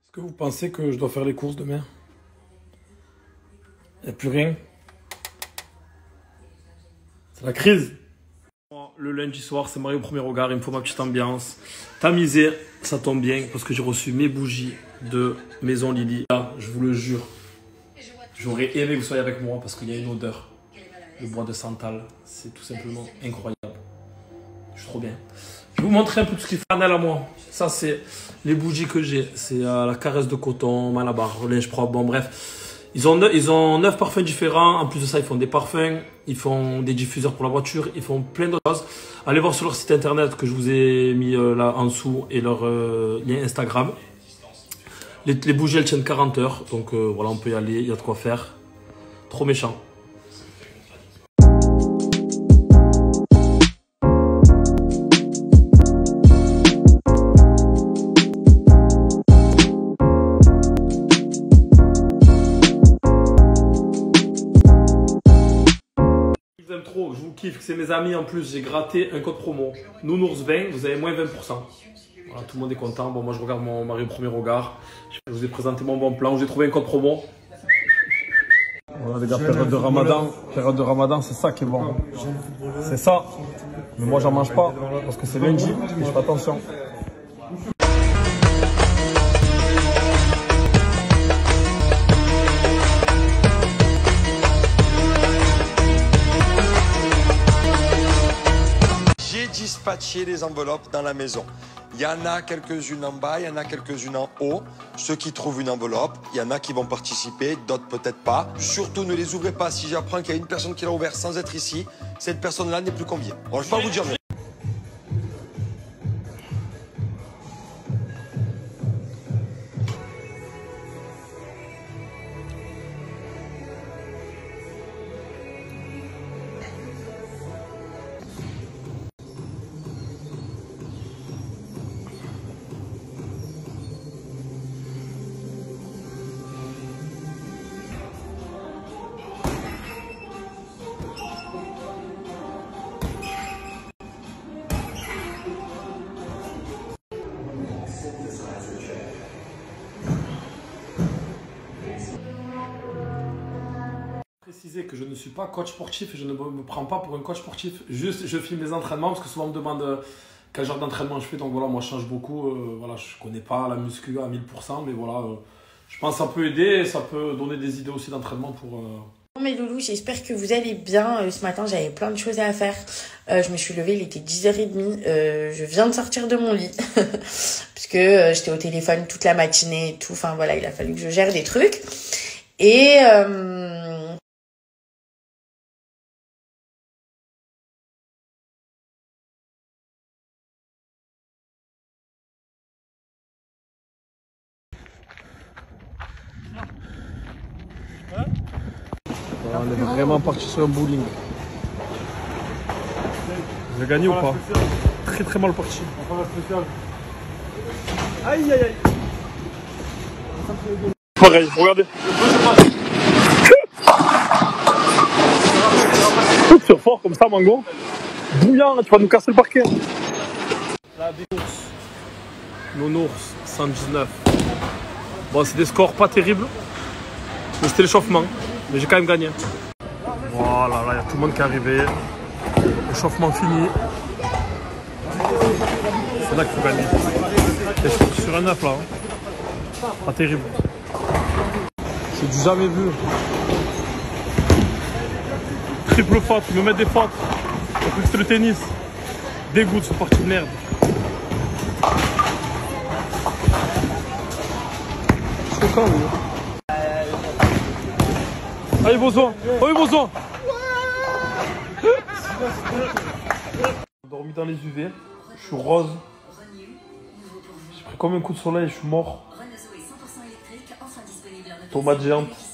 Est-ce que vous pensez que je dois faire les courses demain? Il n'y a plus rien. C'est la crise. Le lundi soir, c'est marié au premier regard. Il me faut ma petite ambiance. Tamisé, ça tombe bien parce que j'ai reçu mes bougies de Maison Lily. Là, je vous le jure, j'aurais aimé que vous soyez avec moi parce qu'il y a une odeur. Le bois de santal, c'est tout simplement incroyable. Je suis trop bien. Je vais vous montrer un peu tout ce qui fait banal à moi. Ça, c'est les bougies que j'ai. C'est la caresse de coton, Malabar, linge propre, bon bref. Ils ont 9 parfums différents. En plus de ça, ils font des parfums, ils font des diffuseurs pour la voiture, ils font plein d'autres choses. Allez voir sur leur site internet que je vous ai mis là en dessous et leur lien Instagram. Les bougies, elles tiennent 40 heures. Donc voilà, on peut y aller, il y a de quoi faire. Trop méchant. Trop, je vous kiffe, c'est mes amis en plus, j'ai gratté un code promo, Nounours20, vous avez moins 20%. Voilà, tout le monde est content, bon moi je regarde mon mari au premier regard, je vous ai présenté mon bon plan, j'ai trouvé un code promo. Voilà les gars, période de Ramadan, c'est ça qui est bon. C'est ça, mais moi j'en mange pas, parce que c'est lundi, et je fais attention. Dispatcher les enveloppes dans la maison. Il y en a quelques-unes en bas, il y en a quelques-unes en haut. Ceux qui trouvent une enveloppe, il y en a qui vont participer, d'autres peut-être pas. Surtout, ne les ouvrez pas. Si j'apprends qu'il y a une personne qui l'a ouvert sans être ici, cette personne-là n'est plus conviée. Bon, je ne vais pas vous dire mieux. Préciser que je ne suis pas coach sportif et je ne me prends pas pour un coach sportif. Juste, je filme les entraînements parce que souvent on me demande quel genre d'entraînement je fais. Donc voilà, moi je change beaucoup. Voilà, je ne connais pas la muscu à 1000%, mais voilà, je pense que ça peut aider et ça peut donner des idées aussi d'entraînement pour... Mes loulous, j'espère que vous allez bien. Ce matin, j'avais plein de choses à faire. Je me suis levée, il était 10h30. Je viens de sortir de mon lit parce que j'étais au téléphone toute la matinée et tout. Enfin voilà, il a fallu que je gère des trucs. Et... On est vraiment parti sur un bowling. J'ai gagné ou pas? Très très mal parti. Aïe aïe aïe. Pareil, regardez. Sur fort comme ça, Mango. Bouillant, tu vas nous casser le parquet. La Nounours 119. Bon, c'est des scores pas terribles. Mais c'était l'échauffement. Mais j'ai quand même gagné. Voilà, là, il y a tout le monde qui est arrivé. Échauffement fini. C'est là qu'il faut gagner. Et sur un 9 là. Hein. Pas terrible. C'est du jamais vu. Triple faute, ils me mettent des fautes. J'ai cru que c'était le tennis. Dégoût de ce parti de merde. Je suis quand lui. Allez, besoin. Allez, besoin. Dormi dans les UV. Je suis rose. J'ai pris comme un coup de soleil, je suis mort. Tomate géante.